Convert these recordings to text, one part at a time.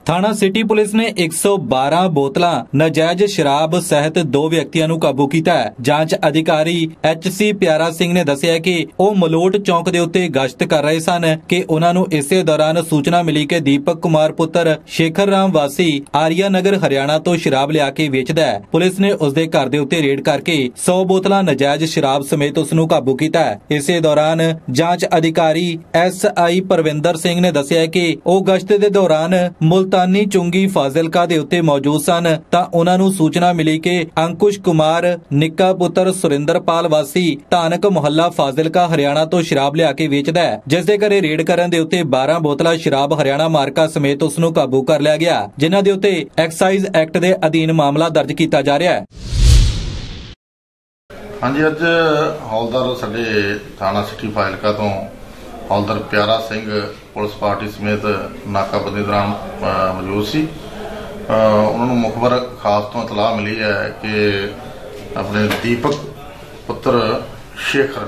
थाना city police ने 112 बोतलां नाजायज शराब सहित 2 ਵਿਅਕਤੀਆਂ ਨੂੰ ਕਾਬੂ ਕੀਤਾ ਹੈ। ਜਾਂਚ ਅਧਿਕਾਰੀ HC ਪਿਆਰਾ ਸਿੰਘ ਨੇ ਦੱਸਿਆ ਕਿ ਉਹ ਮਲੋਟ ਚੌਂਕ ਦੇ ਉੱਤੇ ਗਸ਼ਤ ਕਰ ਰਹੇ ਸਨ ਕਿ ਉਹਨਾਂ ਨੂੰ ਇਸੇ ਦੌਰਾਨ ਸੂਚਨਾ ਮਿਲੀ ਕਿ ਦੀਪਕ ਕੁਮਾਰ ਪੁੱਤਰ ਸ਼ੇਖਰ ਰਾਮ ਵਾਸੀ ਆਰੀਆ ਨਗਰ ਹਰਿਆਣਾ ਤੋਂ ਸ਼ਰਾਬ ਲਿਆ ਕੇ ਵੇਚਦਾ ਹੈ। ਪੁਲਿਸ ਨੇ ਉਸ ਦੇ ਘਰ ਦੇ ਉੱਤੇ ਰੇਡ ਕਰਕੇ 100 ਬੋਤਲਾਂ ਨਾਜਾਇਜ਼ ਸ਼ਰਾਬ ਸਮੇਤ ਉਸ ਨੂੰ ਕਾਬੂ ਕੀਤਾ ਹੈ। ਇਸੇ ਦੌਰਾਨ ਜਾਂਚ ਅਧਿਕਾਰੀ SI ਪਰਵਿੰਦਰ ਸਿੰਘ ਨੇ ਦੱਸਿਆ ਕਿ ਉਹ ਗਸ਼ਤ ਦੇ ਦੌਰਾਨ ਮੁਲਤਾਨੀ ਚੁੰਗੀ ਫਾਜ਼ਿਲਕਾ ਦੇ ਉੱਤੇ ਮੌਜੂਦ ਸਨ ਤਾਂ ਉਹਨਾਂ ਨੂੰ ਸੂਚਨਾ ਮਿਲੀ ਕਿ ਅੰਕੁਸ਼ ਕੁਮਾਰ ਨਿੱਕਾ ਪੁੱਤਰ ਸੁਰਿੰਦਰਪਾਲ ਵਾਸੀ ਧਾਨਕ ਮੁਹੱਲਾ ਫਾਜ਼ਿਲਕਾ ਹਰਿਆਣਾ ਤੋਂ ਸ਼ਰਾਬ ਲਿਆ ਕੇ ਵੇਚਦਾ ਹੈ, ਜਿਸ ਦੇ ਘਰੇ ਰੇਡ ਕਰਨ ਦੇ ਉੱਤੇ 12 ਬੋਤਲਾਂ ਸ਼ਰਾਬ ਹਰਿਆਣਾ ਮਾਰਕਾ ਸਮੇਤ ਉਸ ਨੂੰ ਕਾਬੂ ਕਰ ਲਿਆ ਗਿਆ, ਜਿਨ੍ਹਾਂ ਦੇ ਉੱਤੇ ਐਕਸਾਈਜ਼ ਐਕਟ ਦੇ ਅਧੀਨ ਮਾਮਲਾ ਦਰਜ ਕੀਤਾ ਜਾ ਰਿਹਾ ਹੈ। ਹਾਂਜੀ, ਅੱਜ ਹੌਲਦਾਰ ਸਾਡੇ ਥਾਣਾ ਸਿਟੀ ਫਾਜ਼ਿਲਕਾ ਤੋਂ ਹੌਲਦਾਰ ਪਿਆਰਾ ਸਿੰਘ ਪੁਲਿਸ ਪਾਰਟੀ ਸਮੇਤ ਨਾਕਾਬੰਦੀ ਦੌਰਾਨ ਮੌਜੂਦ ਸੀ। ਉਹਨਾਂ ਨੂੰ ਮੁਖਬਰ ਖਾਸ ਤੋਂ ਇਤਲਾਹ ਮਿਲੀ ਹੈ ਕਿ ਆਪਣੇ ਦੀਪਕ ਪੁੱਤਰ ਸ਼ੇਖਰ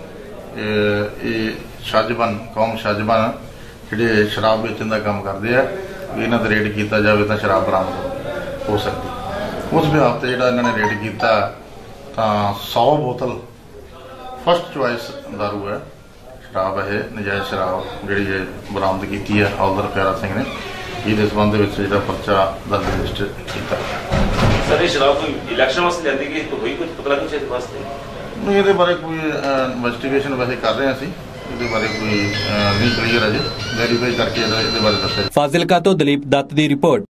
ਇਹ ਸ਼ਾਹਜਬਾਨ ਕੌਮ ਸ਼ਾਹਜਬਾਨ ਜਿਹੜੇ ਸ਼ਰਾਬ ਵੇਚਣ ਦਾ ਕੰਮ ਕਰਦੇ ਆ, ਇਹਨਾਂ ਤੇ ਰੇਡ ਕੀਤਾ ਜਾਵੇ ਤਾਂ ਸ਼ਰਾਬ ਬਰਾਮਦ ਹੋ ਸਕਦੀ। ਉਸ ਬਿਹਾਫ ਤੇ ਜਿਹੜਾ ਇਹਨਾਂ ਨੇ ਰੇਡ ਕੀਤਾ ਤਾਂ 100 ਬੋਤਲ ਫਸਟ ਚੁਆਇਸ ਦਾਰੂ ਹੈ, ਸ਼ਰਾਬ ਹੈ, ਨਜਾਇਜ਼ ਸ਼ਰਾਬ ਜਿਹੜੀ ਬਰਾਮਦ ਕੀਤੀ ਹੈ ਹੌਲਦਾਰ ਪਿਆਰਾ ਸਿੰਘ ਨੇ। ਇਹਦੇ ਸੰਬੰਧ ਵਿੱਚ ਜਿਹੜਾ ਪਰਚਾ ਦਰਜ ਰਜਿਸਟਰ ਕੀਤਾ। ਸਰ, ਇਹ ਸ਼ਰਾਬ ਕੋਈ ਇਲੈਕਸ਼ਨ ਵਾਸਤੇ ਲੈਂਦੀ ਗਈ ਤਾਂ ਹੋਈ ਕੁਝ ਪਤਾ ਨਹੀਂ ਇਸ ਵਾਸਤੇ? ਨਹੀਂ, ਇਹਦੇ ਬਾਰੇ ਕੋਈ ਇਨਵੈਸਟੀਗੇਸ਼ਨ ਵੈਸੇ ਕਰ ਰਹੇ ਅਸੀਂ, ਇਹਦੇ ਬਾਰੇ ਕੋਈ ਨਹੀਂ ਕਲੀਅਰ ਅਜੇ, ਵੈਰੀਫਾਈ ਕਰਕੇ ਇਹਦੇ ਬਾਰੇ ਦੱਸਿਆ। ਫਾਜ਼ਿਲਕਾ ਤੋਂ ਦਲੀਪ ਦੱਤ ਦੀ ਰਿਪੋਰਟ।